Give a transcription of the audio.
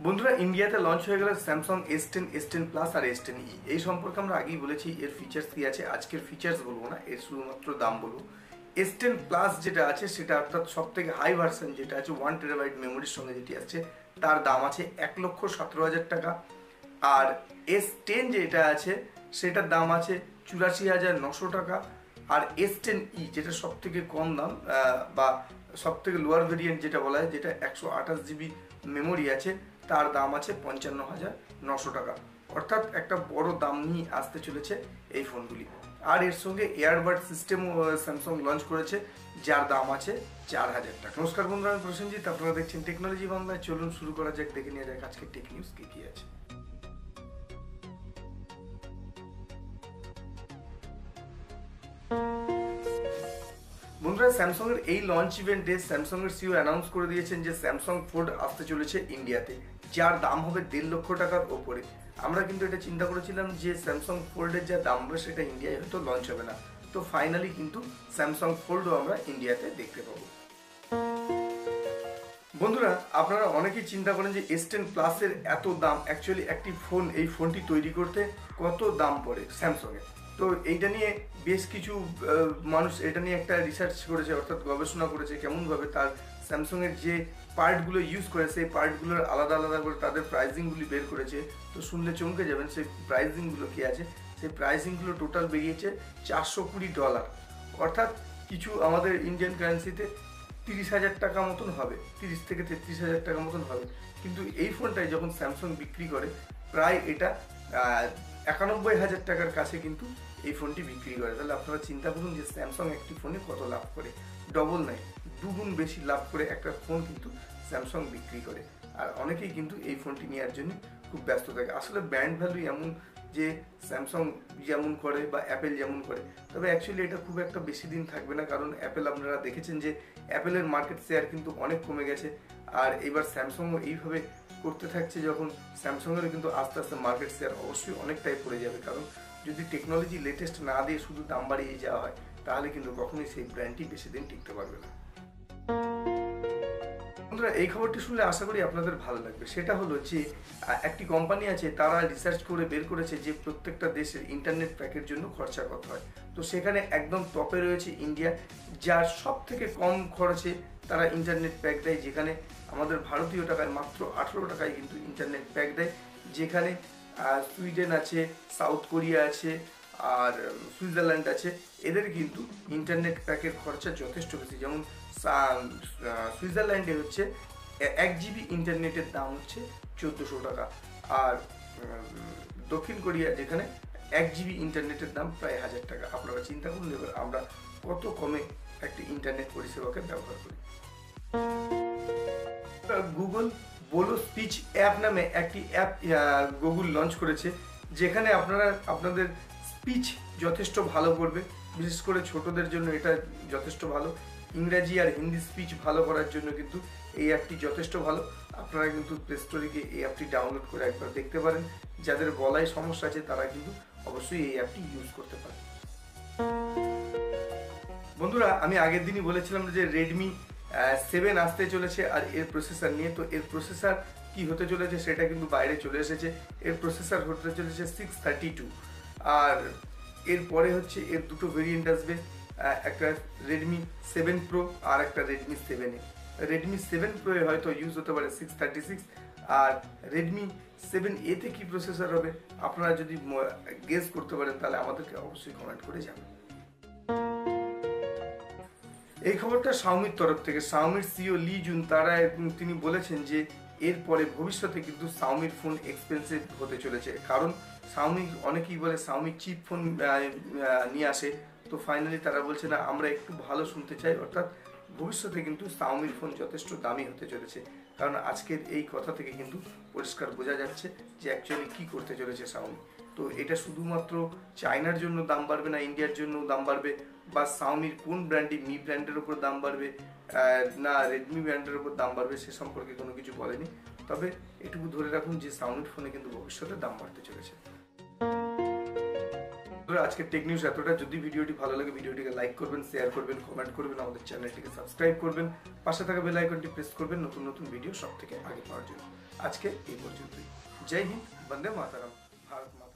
বন্ধুরা ইন্ডিয়াতে লঞ্চ হয়ে গেল স্যামসাং S10, S10 প্লাস আর S10e। এই সম্পর্কে আমরা আগেই বলেছি এর ফিচার্স কি আছে। আজকের ফিচার্স বলবো না, এর শুধুমাত্র দাম বলবো। S10 প্লাস যেটা আছে সেটা অর্থাৎ সব থেকে হাই ভার্সন যেটা আছে 1TB মেমোরির সঙ্গে যেটি আসছে তার দাম আছে 1,17,000 টাকা। আর S10 যেটা আছে সেটার দাম আছে 84,900 টাকা। আর S10e যেটা সব থেকে কম দাম বা সব থেকে লোয়ার ভেরিয়েন্ট যেটা বলা হয়, যেটা 128GB মেমোরি আছে, তার দাম আছে 55,900 টাকা। অর্থাৎ একটা বড় দাম নিয়ে আসতে চলেছে এই ফোনগুলি। আর এর সঙ্গে এয়ারবাড সিস্টেমও স্যামসাং লঞ্চ করেছে, যার দাম আছে 4,000 টাকা। নমস্কার বন্ধুরা, আমি প্রসেনজিৎ, আপনারা দেখছেন টেকনোলজি বাংলায়। চলুন শুরু করা যাক, দেখে নিয়ে যাক আজকে টেক নিউজ কি আছে। বন্ধুরা, স্যামসাং এর এই লঞ্চ ইভেন্টে স্যামসাং এর সিইও অ্যানাউন্স করে দিয়েছেন যে স্যামসাং ফোল্ড আসতে চলেছে ইন্ডিয়াতে, যার দাম হবে 1.5 লক্ষ টাকার ওপরে। আমরা কিন্তু এটা চিন্তা করেছিলাম যে স্যামসাং ফোল্ডের যা দাম হবে সেটা ইন্ডিয়ায় হয়তো লঞ্চ হবে না, তো ফাইনালি কিন্তু স্যামসাং ফোল্ডও আমরা ইন্ডিয়াতে দেখতে পাবো। বন্ধুরা, আপনারা অনেকেই চিন্তা করেন যে S10 প্লাসের এত দাম, অ্যাকচুয়ালি একটি ফোন, এই ফোনটি তৈরি করতে কত দাম পড়ে স্যামসাংয়ের। তো এইটা নিয়ে বেশ কিছু মানুষ এটা নিয়ে একটা রিসার্চ করেছে, অর্থাৎ গবেষণা করেছে কেমনভাবে তার স্যামসাংয়ের যে পার্টগুলো ইউজ করে সেই পার্টগুলোর আলাদা আলাদা করে তাদের প্রাইসিংগুলি বের করেছে। তো শুনলে চমকে যাবেন সেই প্রাইসিংগুলো কী আছে। সেই প্রাইসিংগুলো টোটাল বেরিয়েছে $420, অর্থাৎ কিছু আমাদের ইন্ডিয়ান কারেন্সিতে 30,000 টাকা মতন হবে, 30 থেকে 33,000 টাকা মতন হবে। কিন্তু এই ফোনটাই যখন স্যামসাং বিক্রি করে প্রায় এটা 91,000 টাকার কাছে কিন্তু এই ফোনটি বিক্রি করে। তাহলে আপনারা চিন্তা করুন যে স্যামসাং একটি ফোনে কত লাভ করে। ডবল নয়, দুগুণ বেশি লাভ করে একটা ফোন কিন্তু স্যামসাং বিক্রি করে। আর অনেকেই কিন্তু এই ফোনটি নেওয়ার জন্য খুব ব্যস্ত থাকে। আসলে ব্র্যান্ড ভ্যালু এমন যে স্যামসাং যেমন করে বা অ্যাপেল যেমন করে, তবে অ্যাকচুয়ালি এটা খুব একটা বেশি দিন থাকবে না, কারণ অ্যাপেল আপনারা দেখেছেন যে অ্যাপেলের মার্কেট শেয়ার কিন্তু অনেক কমে গেছে। আর এবার স্যামসাংও এইভাবে করতে থাকছে যখন, স্যামসাংয়েরও কিন্তু আস্তে আস্তে মার্কেট শেয়ার অবশ্যই অনেকটাই পড়ে যাবে। কারণ যদি টেকনোলজি লেটেস্ট না দিয়ে শুধু দাম বাড়িয়ে যাওয়া হয়, তাহলে কিন্তু কখনোই সেই ব্র্যান্ডটি বেশি দিন টিকতে পারবে না। বন্ধুরা, এই খবরটি শুনলে আশা করি আপনাদের ভালো লাগবে। সেটা হলো যে একটি কোম্পানি আছে, তারা রিসার্চ করে বের করেছে যে প্রত্যেকটা দেশের ইন্টারনেট প্যাকের জন্য খরচা কত হয়। তো সেখানে একদম টপে রয়েছে ইন্ডিয়া, যার সব থেকে কম খরচে তারা ইন্টারনেট প্যাক দেয়, যেখানে আমাদের ভারতীয় টাকায় মাত্র 18 টাকায় কিন্তু ইন্টারনেট প্যাক দেয়। যেখানে সুইডেন আছে, সাউথ কোরিয়া আছে, আর সুইজারল্যান্ড আছে, এদের কিন্তু ইন্টারনেট প্যাকের খরচা যথেষ্ট বেশি। যেমন সুইজারল্যান্ডে হচ্ছে 1 GB ইন্টারনেটের দাম হচ্ছে 1400 টাকা। আর দক্ষিণ কোরিয়া যেখানে 1 GB ইন্টারনেটের দাম প্রায় 1000 টাকা। আপনারা চিন্তা করুন এবার আমরা কত কমে একটি ইন্টারনেট পরিষেবাকে ব্যবহার করি। গুগল বোলো স্পিচ অ্যাপ নামে একটি অ্যাপ গুগল লঞ্চ করেছে, যেখানে আপনারা আপনাদের স্পিচ যথেষ্ট ভালো করবে। বিশেষ করে ছোটদের জন্য এটা যথেষ্ট ভালো। ইংরাজি আর হিন্দি স্পিচ ভালো করার জন্য কিন্তু এই অ্যাপটি যথেষ্ট ভালো। আপনারা কিন্তু প্লে স্টোরে গিয়ে এই অ্যাপটি ডাউনলোড করে একবার দেখতে পারেন। যাদের গলায় সমস্যা আছে তারা কিন্তু অবশ্যই এই অ্যাপটি ইউজ করতে পারেন। বন্ধুরা, আমি আগের দিনই বলেছিলাম যে রেডমি 7 আসতে চলেছে আর এর প্রসেসর নিয়ে। তো এর প্রসেসর কি হতে চলেছে সেটা কিন্তু বাইরে চলে এসেছে। এর প্রসেসর হতে চলেছে 632। আর এরপরে হচ্ছে এর দুটো ভেরিয়েন্ট আসবে, একটা রেডমি 7 প্রো আর একটা রেডমি 7A। রেডমি 7 প্রোয়ে হয়তো ইউজ হতে পারে 636, আর রেডমি 7A-তে কি প্রসেসর হবে আপনারা যদি গেস করতে পারেন তাহলে আমাদেরকে অবশ্যই কমেন্ট করে জানান। এই খবরটা শাওমির তরফ থেকে। শাওমির সিইও লি জুন তিনি বলেছেন যে এরপরে ভবিষ্যতে কিন্তু শাওমির ফোন এক্সপেন্সিভ হতে চলেছে, কারণ শাওমি, অনেকেই বলে শাওমি চিপ ফোন নিয়ে আসে। তো ফাইনালি তারা বলছে না, আমরা একটু ভালো শুনতে চাই, অর্থাৎ ভবিষ্যতে কিন্তু শাওমির ফোন যথেষ্ট দামি হতে চলেছে। কারণ আজকের এই কথা থেকে কিন্তু পরিষ্কার বোঝা যাচ্ছে যে অ্যাকচুয়ালি কী করতে চলেছে শাওমি। তো এটা শুধুমাত্র চায়নার জন্য দাম বাড়বে না, ইন্ডিয়ার জন্য দাম বাড়বে, বা শাওমির কোন ব্র্যান্ডটি, মি ব্র্যান্ডের ওপর দাম বাড়বে না রেডমি ব্র্যান্ডের ওপর দাম বাড়বে সে সম্পর্কে কোনো কিছু বলেনি। তবে এটুকু ধরে রাখুন যে শাওমির ফোনে কিন্তু ভবিষ্যতে দাম বাড়তে চলেছে। আজকে টেক নিউজ এতটা। যদি ভিডিওটি ভালো লাগে ভিডিওটিকে লাইক করবেন, শেয়ার করবেন, কমেন্ট করবেন, আমাদের চ্যানেলটিকে সাবস্ক্রাইব করবেন, পাশে থাকা বেল আইকনটি প্রেস করবেন নতুন নতুন ভিডিও সব থেকে আগে পাওয়ার জন্য। আজকে এই পর্যন্তই। জয় হিন্দ, বন্দে মাতারাম, ভারত মাতা।